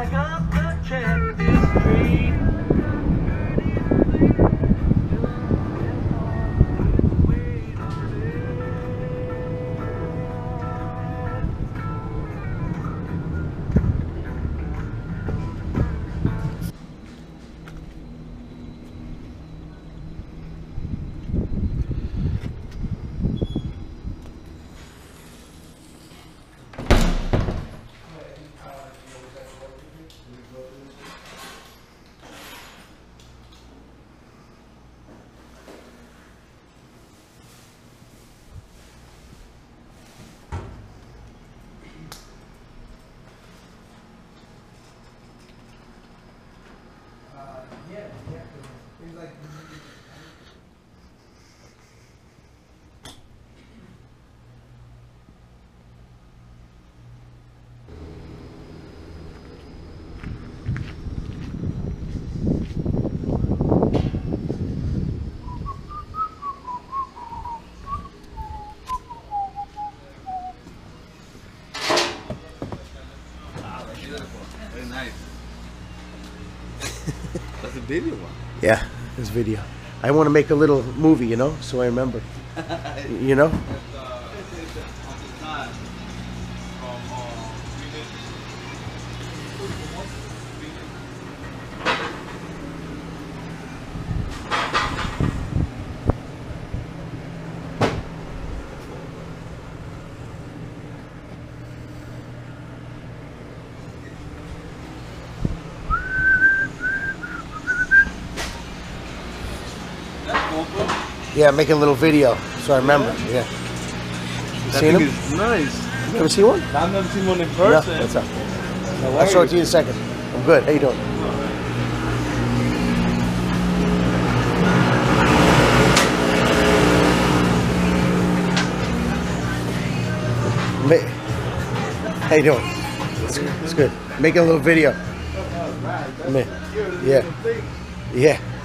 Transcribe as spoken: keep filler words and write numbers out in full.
bag up the check this street. Very nice. That's a video one. Yeah, it's video. I want to make a little movie, you know, so I remember. You know? Yeah, making a little video, so I remember. Yeah. You seen him? Is nice. You ever see one? I've never seen one in person. Yeah, what's up? I'll show it to you in a second. I'm good. How you doing? Ma- How you doing? It's, it's good. Making a little video. Ma- Yeah. Yeah.